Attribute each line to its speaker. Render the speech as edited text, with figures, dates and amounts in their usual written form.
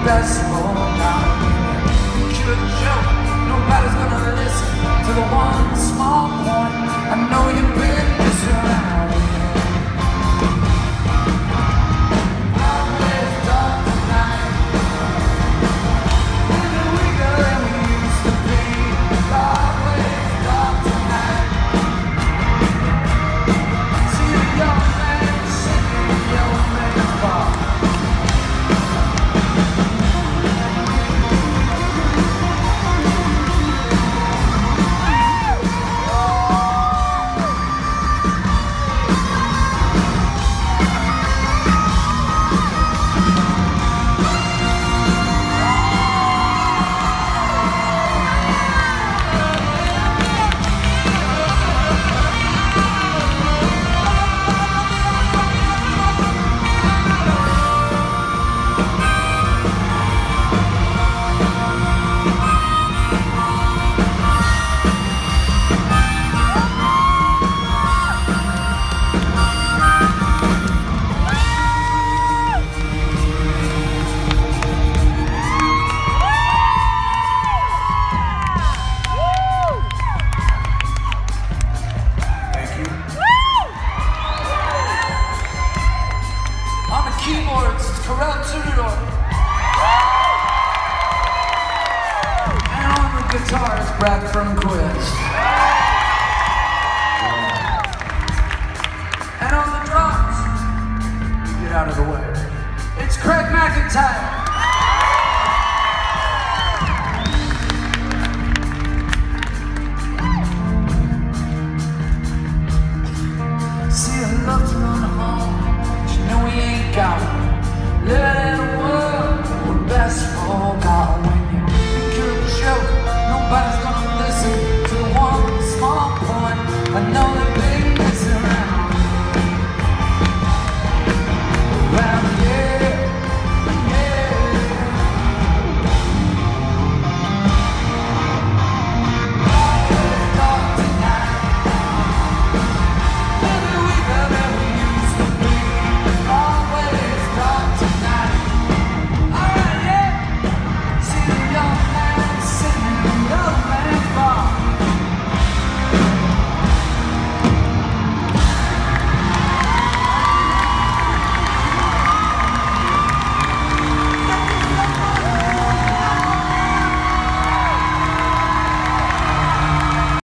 Speaker 1: decibel down. Cute joke, nobody's gonna listen to the one small point. I know you've been missing around. Always dark tonight. Living weaker than we used to be. Always dark tonight. See the young man singing the young man's bar. Keyboards, it's Karel Tudor. And on the guitar, it's Brad Fernquist. And on the drums, get out of the way, it's Craig McIntyre.